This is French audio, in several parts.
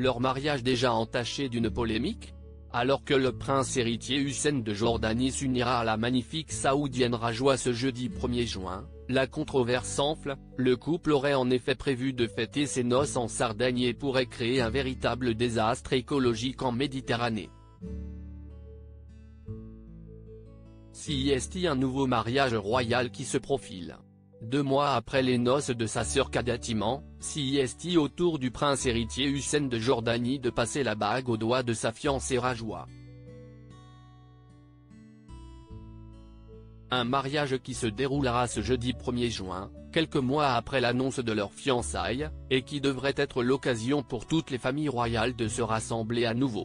leur mariage déjà entaché d'une polémique? Alors que le prince héritier Hussein de Jordanie s'unira à la magnifique saoudienne Rajwa ce jeudi 1er juin, la controverse s'enfle. Le couple aurait en effet prévu de fêter ses noces en Sardaigne et pourrait créer un véritable désastre écologique en Méditerranée. CIST, un nouveau mariage royal qui se profile. 2 mois après les noces de sa sœur Kadatiman, CIST au tour du prince héritier Hussein de Jordanie de passer la bague au doigt de sa fiancée Rajwa. Un mariage qui se déroulera ce jeudi 1er juin, quelques mois après l'annonce de leur fiançailles, et qui devrait être l'occasion pour toutes les familles royales de se rassembler à nouveau.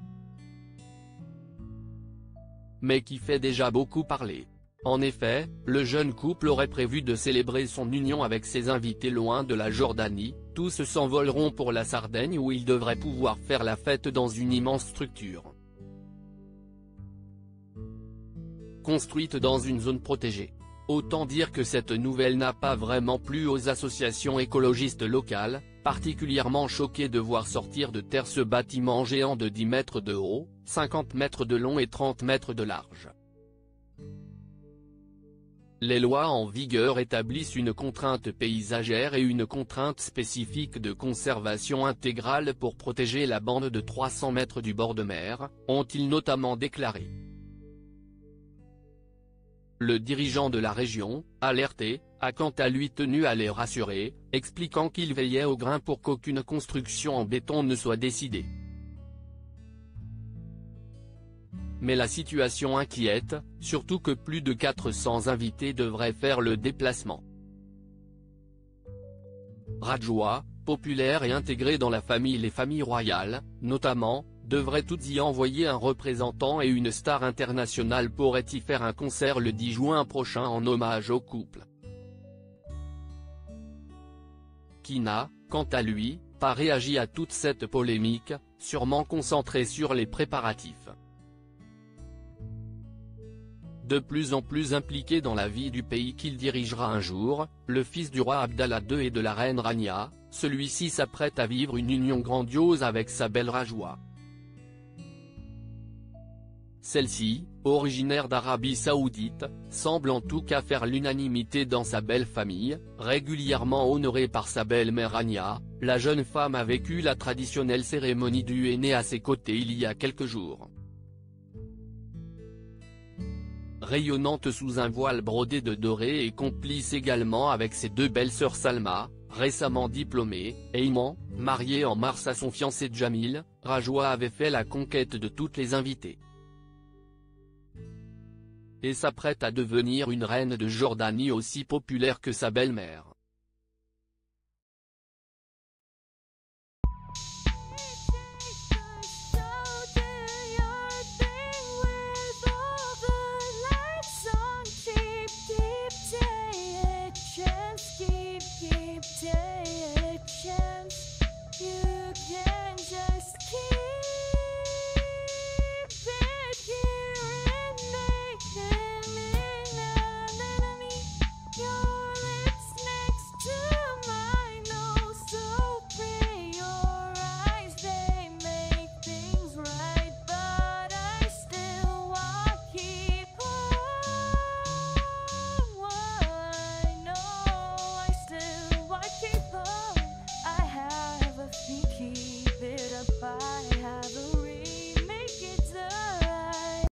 Mais qui fait déjà beaucoup parler. En effet, le jeune couple aurait prévu de célébrer son union avec ses invités loin de la Jordanie. Tous s'envoleront pour la Sardaigne où ils devraient pouvoir faire la fête dans une immense structure construite dans une zone protégée. Autant dire que cette nouvelle n'a pas vraiment plu aux associations écologistes locales, particulièrement choquées de voir sortir de terre ce bâtiment géant de 10 mètres de haut, 50 mètres de long et 30 mètres de large. Les lois en vigueur établissent une contrainte paysagère et une contrainte spécifique de conservation intégrale pour protéger la bande de 300 mètres du bord de mer, ont-ils notamment déclaré. Le dirigeant de la région, alerté, a quant à lui tenu à les rassurer, expliquant qu'il veillait au grain pour qu'aucune construction en béton ne soit décidée. Mais la situation inquiète, surtout que plus de 400 invités devraient faire le déplacement. Rajwa, populaire et intégrée dans la famille les familles royales, notamment, devrait toutes y envoyer un représentant et une star internationale pourrait y faire un concert le 10 juin prochain en hommage au couple. Qui n'a, quant à lui, pas réagi à toute cette polémique, sûrement concentré sur les préparatifs. De plus en plus impliqué dans la vie du pays qu'il dirigera un jour, le fils du roi Abdallah II et de la reine Rania, celui-ci s'apprête à vivre une union grandiose avec sa belle Rajwa. Celle-ci, originaire d'Arabie Saoudite, semble en tout cas faire l'unanimité dans sa belle famille, régulièrement honorée par sa belle-mère Rania. La jeune femme a vécu la traditionnelle cérémonie du henné à ses côtés il y a quelques jours. Rayonnante sous un voile brodé de doré et complice également avec ses 2 belles-sœurs Salma, récemment diplômée, et Iman, mariée en mars à son fiancé Jamil, Rajwa avait fait la conquête de toutes les invitées. Et s'apprête à devenir une reine de Jordanie aussi populaire que sa belle-mère.